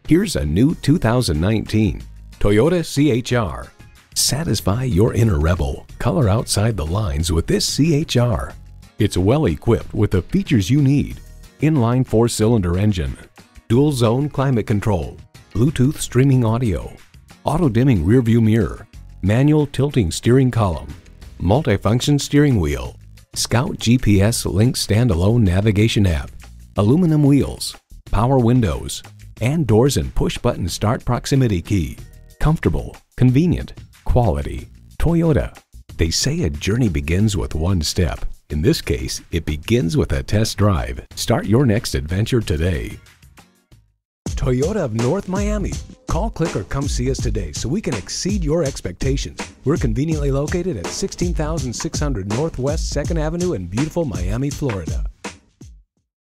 Here's a new 2019 Toyota CHR. Satisfy your inner rebel. Color outside the lines with this CHR. It's well equipped with the features you need. Inline 4-cylinder engine, dual zone climate control, Bluetooth streaming audio, auto dimming rearview mirror, manual tilting steering column, multifunction steering wheel, Scout GPS Link standalone navigation app, aluminum wheels, power windows, and doors and push-button start proximity key. Comfortable, convenient, quality. Toyota. They say a journey begins with one step. In this case, it begins with a test drive. Start your next adventure today. Toyota of North Miami. Call, click, or come see us today so we can exceed your expectations. We're conveniently located at 16,600 Northwest 2nd Avenue in beautiful Miami, Florida.